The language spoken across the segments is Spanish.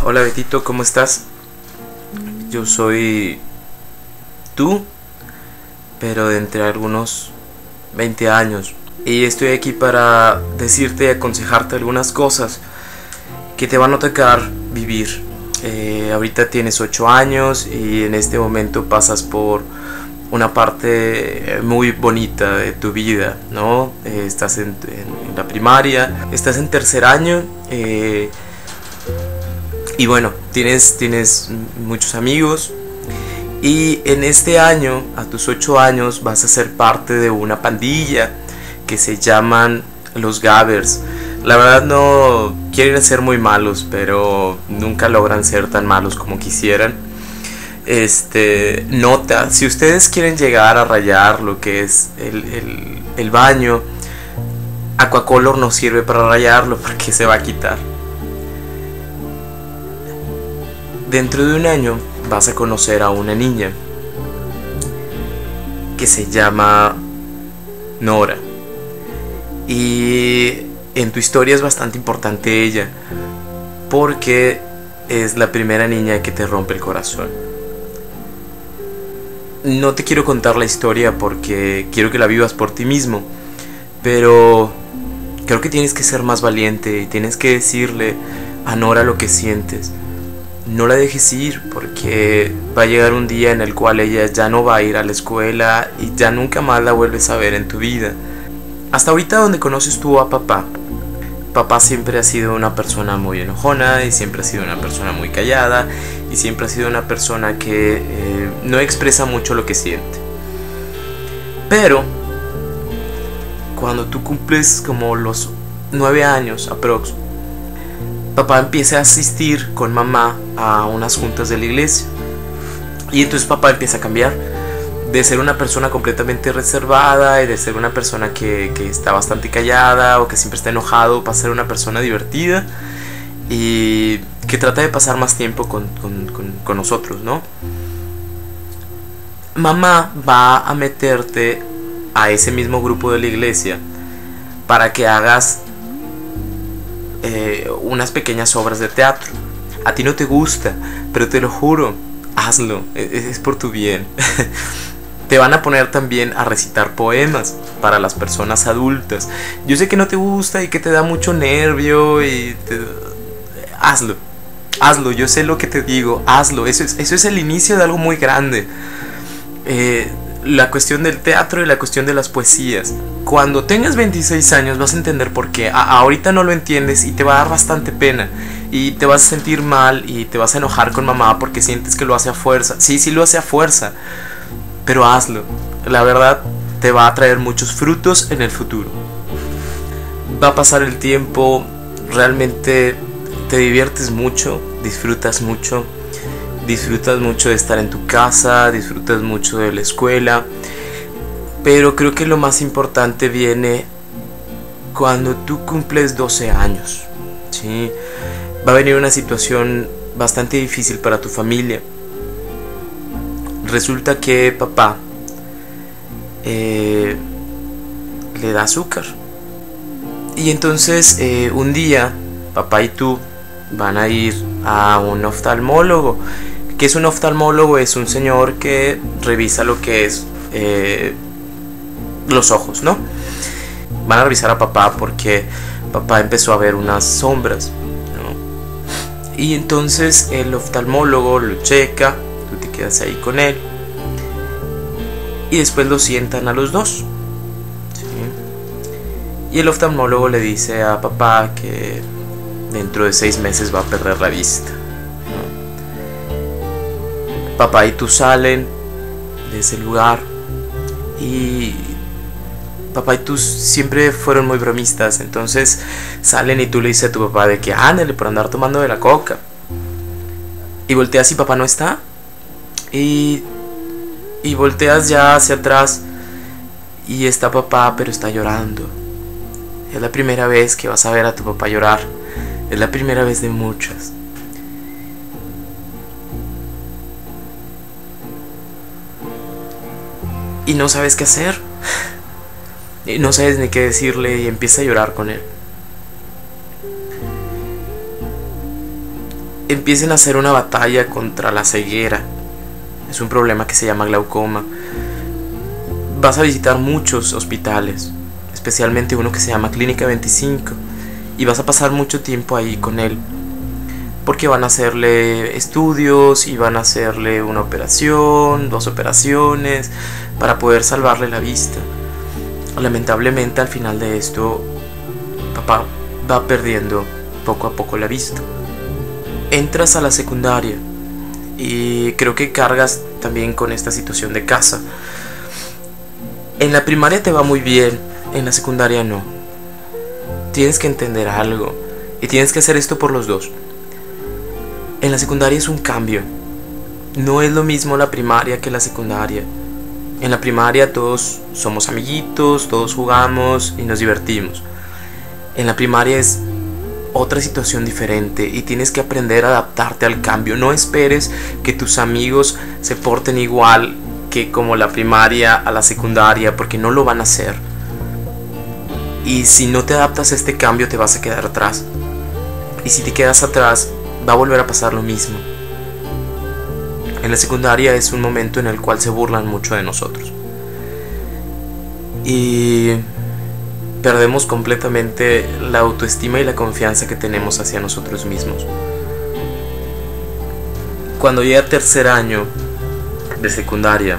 Hola Betito, ¿cómo estás? Yo soy tú, pero de entre algunos 20 años. Y estoy aquí para decirte y aconsejarte algunas cosas que te van a tocar vivir. Ahorita tienes 8 años y en este momento pasas por una parte muy bonita de tu vida, ¿no? Estás en la primaria, estás en tercer año. Y bueno, tienes muchos amigos. Y en este año, a tus 8 años, vas a ser parte de una pandilla que se llaman los Gabbers. La verdad no quieren ser muy malos, pero nunca logran ser tan malos como quisieran. Nota, si ustedes quieren llegar a rayar lo que es el baño, Aquacolor no sirve para rayarlo porque se va a quitar. Dentro de un año vas a conocer a una niña que se llama Nora. Y en tu historia es bastante importante ella, porque es la primera niña que te rompe el corazón. No te quiero contar la historia porque quiero que la vivas por ti mismo, pero creo que tienes que ser más valiente y tienes que decirle a Nora lo que sientes. No la dejes ir, porque va a llegar un día en el cual ella ya no va a ir a la escuela y ya nunca más la vuelves a ver en tu vida. Hasta ahorita donde conoces tú a papá, papá siempre ha sido una persona muy enojona y siempre ha sido una persona muy callada y siempre ha sido una persona que no expresa mucho lo que siente. Pero cuando tú cumples como los 9 años aprox, papá empieza a asistir con mamá a unas juntas de la iglesia. Y entonces papá empieza a cambiar de ser una persona completamente reservada y de ser una persona que está bastante callada o que siempre está enojado, para ser una persona divertida y que trata de pasar más tiempo con nosotros, ¿no? Mamá va a meterte a ese mismo grupo de la iglesia para que hagas unas pequeñas obras de teatro. A ti no te gusta, pero te lo juro, hazlo, es por tu bien. Te van a poner también a recitar poemas para las personas adultas. Yo sé que no te gusta y que te da mucho nervio hazlo, yo sé lo que te digo, hazlo. Eso es el inicio de algo muy grande. La cuestión del teatro y la cuestión de las poesías. Cuando tengas 26 años vas a entender por qué. Ahorita no lo entiendes y te va a dar bastante pena y te vas a sentir mal y te vas a enojar con mamá porque sientes que lo hace a fuerza. Sí lo hace a fuerza, pero hazlo. La verdad te va a traer muchos frutos en el futuro. Va a pasar el tiempo, realmente te diviertes mucho, disfrutas mucho de estar en tu casa, disfrutas mucho de la escuela, pero creo que lo más importante viene cuando tú cumples 12 años, ¿sí? Va a venir una situación bastante difícil para tu familia. Resulta que papá le da azúcar y entonces un día papá y tú van a ir a un oftalmólogo. ¿Qué es un oftalmólogo? Es un señor que revisa lo que es los ojos, ¿no? Van a revisar a papá porque papá empezó a ver unas sombras, ¿no? Y entonces el oftalmólogo lo checa, tú te quedas ahí con él y después lo sientan a los dos, ¿sí? Y el oftalmólogo le dice a papá que dentro de 6 meses va a perder la vista. Papá y tú salen de ese lugar y papá y tú siempre fueron muy bromistas. Entonces salen y tú le dices a tu papá de que ándale por andar tomando de la coca. Y volteas y papá no está. Y volteas ya hacia atrás y está papá, pero está llorando. Es la primera vez que vas a ver a tu papá llorar. Es la primera vez de muchas. Y no sabes qué hacer. Y no sabes ni qué decirle y empieza a llorar con él. empiecen a hacer una batalla contra la ceguera. Es un problema que se llama glaucoma. Vas a visitar muchos hospitales, especialmente uno que se llama Clínica 25, y vas a pasar mucho tiempo ahí con él, porque van a hacerle estudios y van a hacerle una operación, 2 operaciones, para poder salvarle la vista. Lamentablemente al final de esto, papá va perdiendo poco a poco la vista. Entras a la secundaria y creo que cargas también con esta situación de casa. En la primaria te va muy bien, en la secundaria no. Tienes que entender algo y tienes que hacer esto por los dos. En la secundaria es un cambio. No es lo mismo la primaria que la secundaria. En la primaria todos somos amiguitos, todos jugamos y nos divertimos. En la primaria es otra situación diferente y tienes que aprender a adaptarte al cambio. No esperes que tus amigos se porten igual que como la primaria a la secundaria, porque no lo van a hacer. Y si no te adaptas a este cambio te vas a quedar atrás. Y si te quedas atrás va a volver a pasar lo mismo. En la secundaria es un momento en el cual se burlan mucho de nosotros. Y perdemos completamente la autoestima y la confianza que tenemos hacia nosotros mismos. Cuando llega tercer año de secundaria,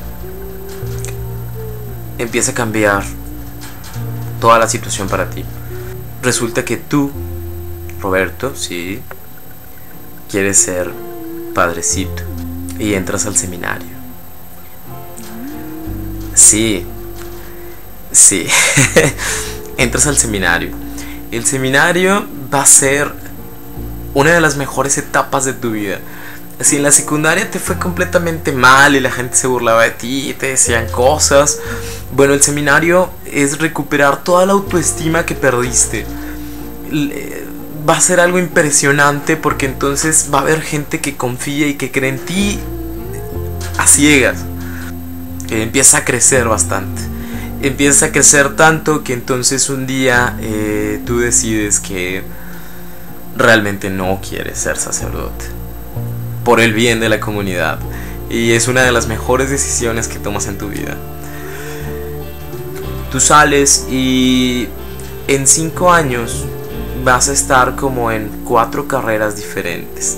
empieza a cambiar toda la situación para ti. Resulta que tú, Roberto, sí, quieres ser padrecito y entras al seminario. Sí, entras al seminario. El seminario va a ser una de las mejores etapas de tu vida. Si en la secundaria te fue completamente mal y la gente se burlaba de ti y te decían cosas, bueno, el seminario es recuperar toda la autoestima que perdiste. Va a ser algo impresionante, porque entonces va a haber gente que confía y que cree en ti a ciegas. Empieza a crecer bastante. Empieza a crecer tanto que entonces un día tú decides que realmente no quieres ser sacerdote por el bien de la comunidad, y es una de las mejores decisiones que tomas en tu vida. Tú sales y en 5 años vas a estar como en 4 carreras diferentes.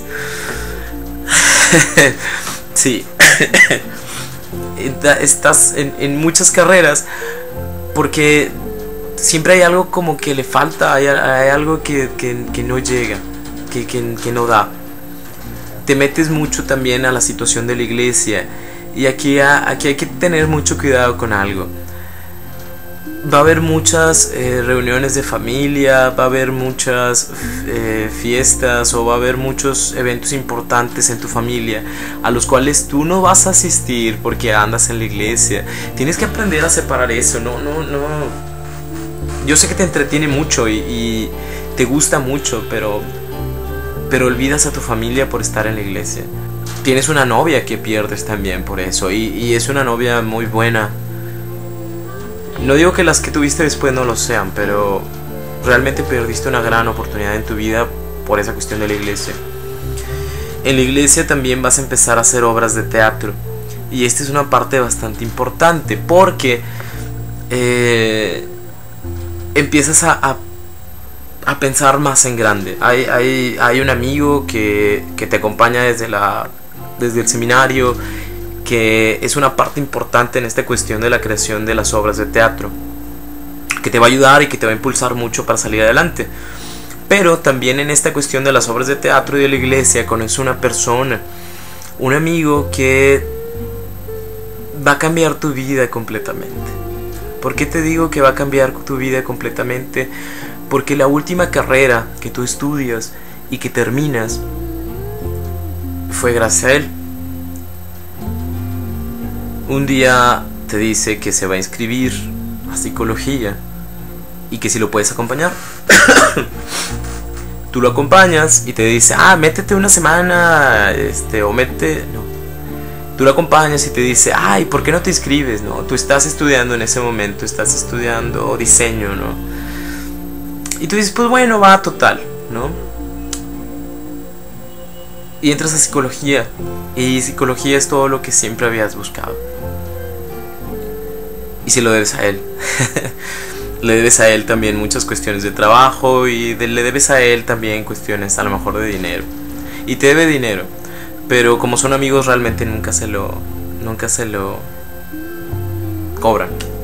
Sí. Estás en muchas carreras, porque siempre hay algo como que le falta, hay algo que no llega, que no da. Te metes mucho también a la situación de la iglesia, y aquí hay que tener mucho cuidado con algo. Va a haber muchas reuniones de familia, va a haber muchas fiestas, o va a haber muchos eventos importantes en tu familia a los cuales tú no vas a asistir porque andas en la iglesia. Tienes que aprender a separar eso. No. Yo sé que te entretiene mucho y te gusta mucho, pero olvidas a tu familia por estar en la iglesia. Tienes una novia que pierdes también por eso, y es una novia muy buena. No digo que las que tuviste después no lo sean, pero realmente perdiste una gran oportunidad en tu vida por esa cuestión de la iglesia. En la iglesia también vas a empezar a hacer obras de teatro, y esta es una parte bastante importante, porque empiezas a pensar más en grande. Hay un amigo que te acompaña desde el seminario, que es una parte importante en esta cuestión de la creación de las obras de teatro, que te va a ayudar y que te va a impulsar mucho para salir adelante. Pero también en esta cuestión de las obras de teatro y de la iglesia conoces una persona, un amigo que va a cambiar tu vida completamente. ¿Por qué te digo que va a cambiar tu vida completamente? Porque la última carrera que tú estudias y que terminas fue gracias a él. Un día te dice que se va a inscribir a psicología y que si lo puedes acompañar. Tú lo acompañas y te dice, métete una semana, o métete... No. Tú lo acompañas y te dice, ¿por qué no te inscribes? No, tú estás estudiando en ese momento, estás estudiando diseño, ¿no? Y tú dices, pues bueno, va, total, ¿no? Y entras a psicología. Y psicología es todo lo que siempre habías buscado. Y se lo debes a él. Le debes a él también muchas cuestiones de trabajo. Y le debes a él también cuestiones a lo mejor de dinero. Y te debe dinero. Pero como son amigos realmente nunca se lo cobran.